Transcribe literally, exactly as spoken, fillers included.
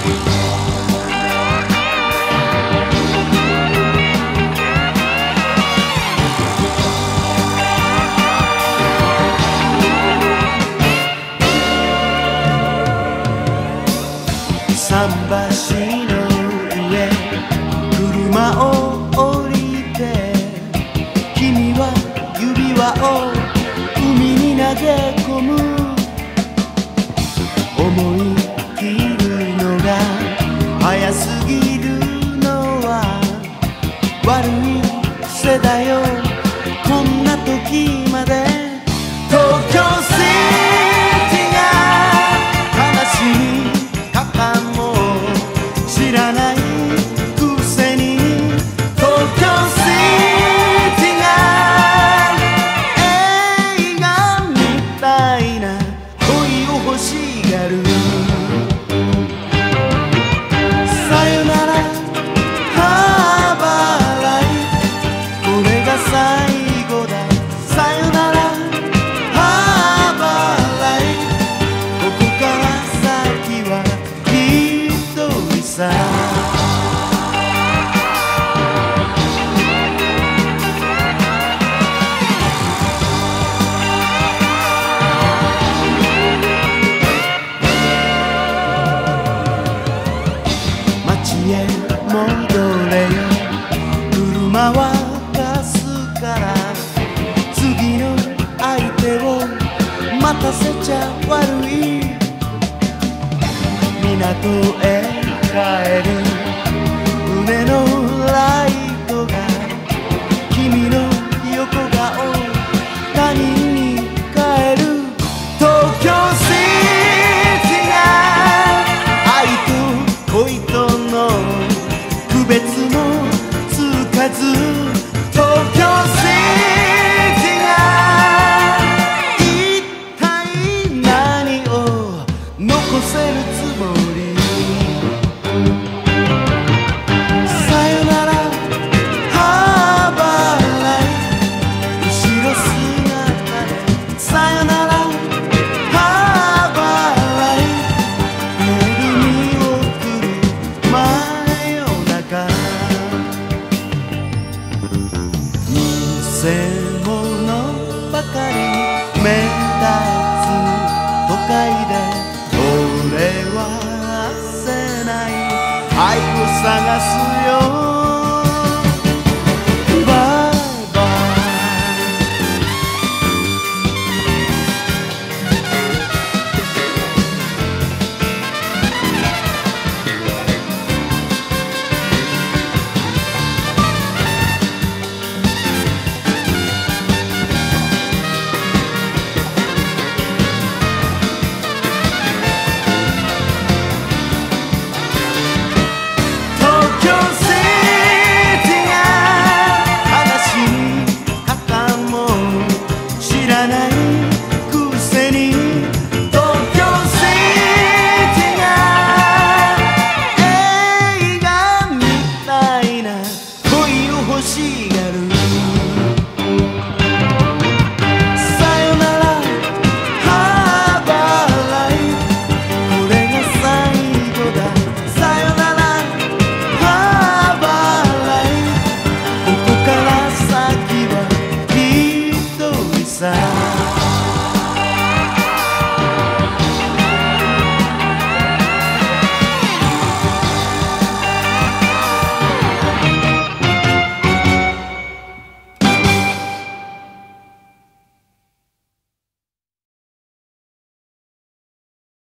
桟橋の上車を降りて君は指輪を海に投げ込む思い切るのが早すぎるのは悪い癖だよこんな時まで東京シティが悲しみ知らないくせに東京シティが映画みたいな恋を欲しがるさよならハーバーライこれが最後ださよならハーバーライここから先は一人さ街へ戻れよ車は貸すから次の相手を待たせちゃ悪い港へ帰る船のライトが君の横顔他人に変える東京シティが愛と恋との区別もつかず東京シティが一体何を残せるつもりさよならハーバーライ後ろ姿でさよならハーバーライ夜に送る真夜中偽物ばかり目立つ都会で俺は愛を探す